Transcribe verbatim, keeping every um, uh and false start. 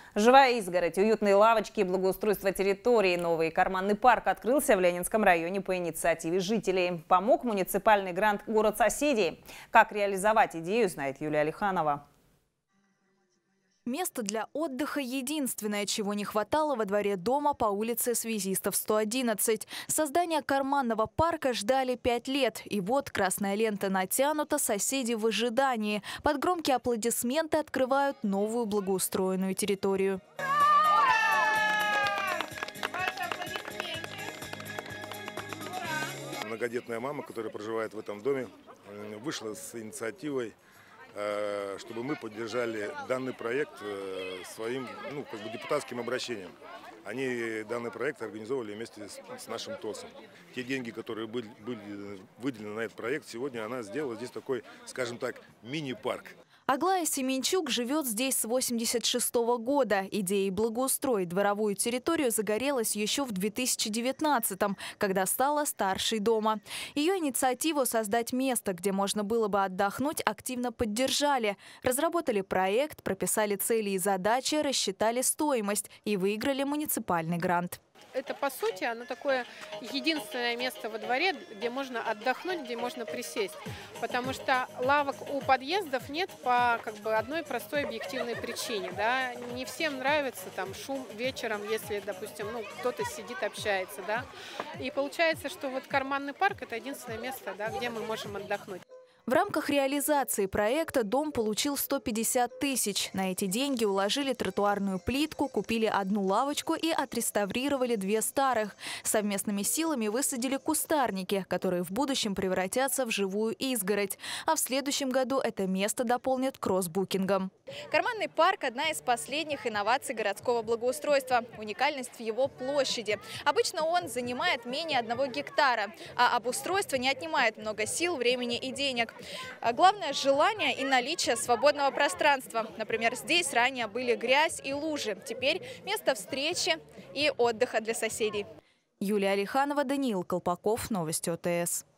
Живая изгородь, уютные лавочки, благоустройство территории. Новый карманный парк открылся в Ленинском районе по инициативе жителей. Помог муниципальный грант «Город соседей». Как реализовать идею, знает Юлия Алиханова. Место для отдыха – единственное, чего не хватало во дворе дома по улице Связистов, сто одиннадцать. Создание карманного парка ждали пять лет. И вот красная лента натянута, соседи в ожидании. Под громкие аплодисменты открывают новую благоустроенную территорию. Многодетная мама, которая проживает в этом доме, вышла с инициативой, чтобы мы поддержали данный проект своим ну, как бы депутатским обращением. Они данный проект организовывали вместе с, с нашим ТОСом. Те деньги, которые были, были выделены на этот проект, сегодня она сделала здесь такой, скажем так, мини-парк. Аглая Семенчук живет здесь с восемьдесят шестого года. Идеей благоустроить дворовую территорию загорелась еще в две тысячи девятнадцатом, когда стала старшей дома. Ее инициативу создать место, где можно было бы отдохнуть, активно поддержали. Разработали проект, прописали цели и задачи, рассчитали стоимость и выиграли муниципальный грант. Это, по сути, оно такое единственное место во дворе, где можно отдохнуть, где можно присесть. Потому что лавок у подъездов нет по как бы, одной простой объективной причине. Да? Не всем нравится там, шум вечером, если, допустим, ну, кто-то сидит, общается. Да? И получается, что вот карманный парк – это единственное место, да, где мы можем отдохнуть. В рамках реализации проекта дом получил сто пятьдесят тысяч. На эти деньги уложили тротуарную плитку, купили одну лавочку и отреставрировали две старых. Совместными силами высадили кустарники, которые в будущем превратятся в живую изгородь. А в следующем году это место дополнят кроссбукингом. Карманный парк – одна из последних инноваций городского благоустройства. Уникальность в его площади. Обычно он занимает менее одного гектара, а обустройство не отнимает много сил, времени и денег. Главное – желание и наличие свободного пространства. Например, здесь ранее были грязь и лужи. Теперь место встречи и отдыха для соседей. Юлия Алиханова, Даниил Колпаков, Новости ОТС.